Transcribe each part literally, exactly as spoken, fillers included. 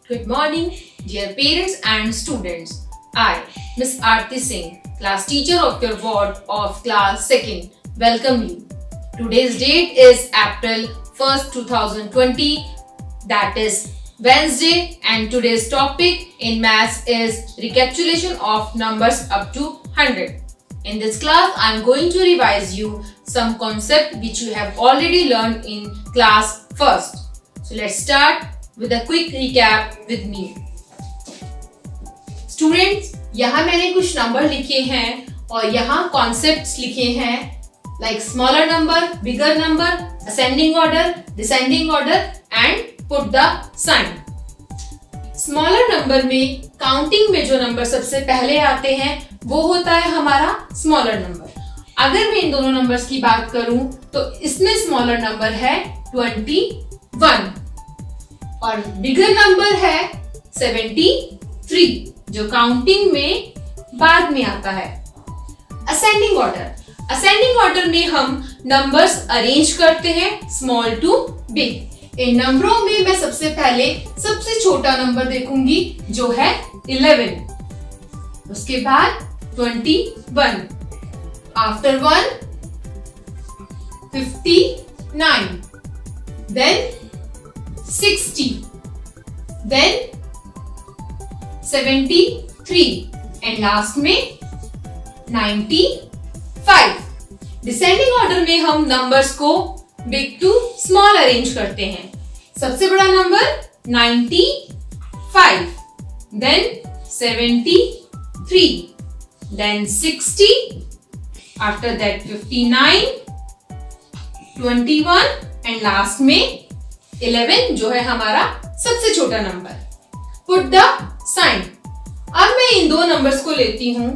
Good morning, dear parents and students. I, Miss Aarti Singh, class teacher of your ward of class second, welcome you. Today's date is April first, two thousand twenty, that is Wednesday, and today's topic in maths is recapitulation of numbers up to one hundred. In this class, I am going to revise you some concept which you have already learned in class first. So let's start with a quick recap with me. Students, यहाँ मैंने कुछ number लिखे हैं और यहाँ concepts लिखे हैं like smaller number, bigger number, ascending order, descending order and put the sign. Smaller number में काउंटिंग में जो नंबर सबसे पहले आते हैं वो होता है हमारा स्मॉलर नंबर. अगर मैं इन दोनों नंबर्स की बात करूं तो इसमें स्मॉलर नंबर है इक्कीस और बिगर नंबर है तिहत्तर जो काउंटिंग में बाद में आता है. असेंडिंग ऑर्डर असेंडिंग ऑर्डर में हम नंबर्स अरेंज करते हैं स्मॉल टू बिग. इन नंबरों में मैं सबसे पहले सबसे छोटा नंबर देखूंगी जो है ग्यारह, उसके बाद इक्कीस, आफ्टर वन उनसठ, देन साठ, देन तिहत्तर एंड लास्ट में पचानवे. डिसेंडिंग ऑर्डर में हम नंबर्स को बिग टू स्मॉल अरेंज करते हैं. सबसे बड़ा नंबर पचानवे, देन तिहत्तर, देन साठ, आफ्टर दैट उनसठ, इक्कीस एंड लास्ट में ग्यारह जो है हमारा सबसे छोटा नंबर. Put the sign. अब मैं इन दो नंबर्स को लेती हूं.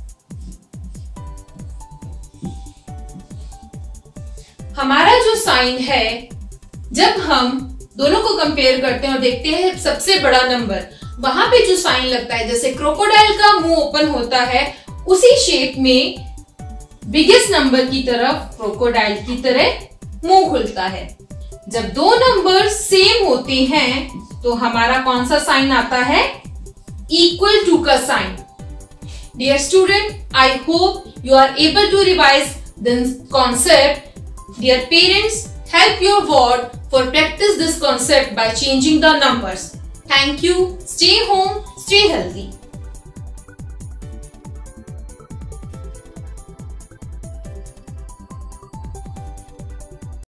हमारा जो साइन है, जब हम दोनों को कंपेयर करते हैं और देखते हैं सबसे बड़ा नंबर, वहां पे जो साइन लगता है जैसे क्रोकोडाइल का मुंह ओपन होता है उसी शेप में बिगेस्ट नंबर की तरफ क्रोकोडाइल की तरह मुंह खुलता है. जब दो नंबर सेम होते हैं तो हमारा कौन सा साइन आता है? इक्वल टू का sign. Dear student, I hope you are able to revise this concept. Dear parents, help your ward for practice this concept by changing the numbers. Thank you. Stay home, stay healthy.